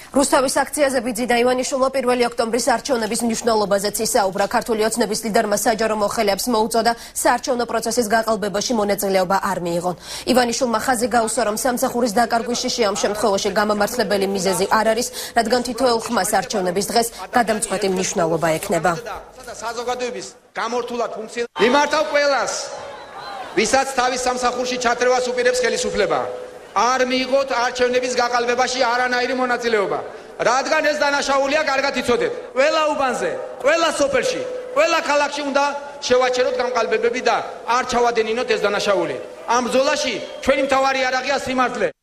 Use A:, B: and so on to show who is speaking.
A: რუსთავის აქციაზე ბიძინა ივანიშვილმა 1 ოქტომბრის არჩევნების მნიშვნელობაზეც ისაუბრა. ქართული ოცნების ლიდერმა საჯარო მოხელეებს მოუწოდა საარჩევნო პროცესის გაყალბებაში მონაწილეობა არ მიიღონ. ივანიშვილმა ხაზი გაუსვა, რომ სამსახურის დაკარგვის შიში ამ შემთხვევაში გამამართლებელი მიზეზი არ არის, რადგან თოთოეულ ხმას არჩევნების დღეს გადამწყვეტი მნიშვნელობა ექნება.
B: საზოგადოების გამორთულად ფუნქცია მიმართავ ყველას, ვისაც თავის სამსახურში ჩათრევას უპირებს ხელისუფლება. არ მიიღოთ არჩევნების გაყალბებაში არანაირი მონაწილეობა, რადგან ეს დანაშაულია კარგად იცოდეთ. ყველა უბანზე, ყველა სოფელში, ყველა ქალაქში უნდა შევაჩეროთ გამყალბებები და არ ჩავადენინოთ ეს დანაშაული. ამ ბრძოლაში ჩვენი მთავარი იარაღია სიმართლე.